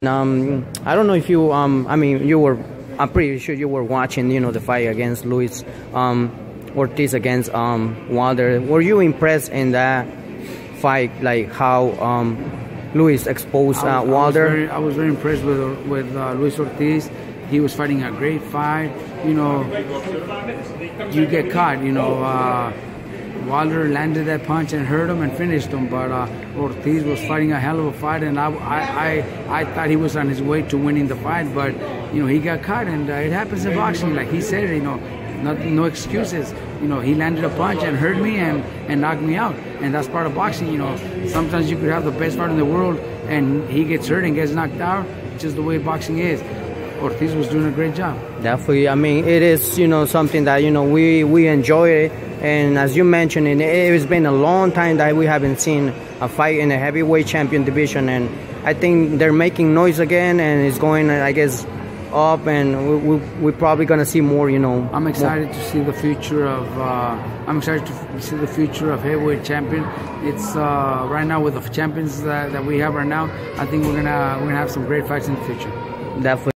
I don't know if you I mean I'm pretty sure you were watching, the fight against Luis Ortiz against Wilder. Were you impressed in that fight, like how Luis exposed Wilder? I was very impressed with Luis Ortiz. He was fighting a great fight. You get caught. Wilder landed that punch and hurt him and finished him, but Ortiz was fighting a hell of a fight, and I thought he was on his way to winning the fight, but he got caught, and it happens in boxing. Like he said, no excuses. He landed a punch and hurt me and knocked me out, and that's part of boxing. Sometimes you could have the best fighter in the world, and he gets hurt and gets knocked out. It's just the way boxing is. Ortiz was doing a great job. Definitely. I mean, it is something that we enjoy it, and as you mentioned, it's been a long time that we haven't seen a fight in a heavyweight champion division, and I think they're making noise again, and it's going, I guess, up, and we're probably gonna see more. I'm excited to see the future of. I'm excited to see the future of heavyweight champion. It's right now with the champions that we have right now. I think we're gonna have some great fights in the future. Definitely.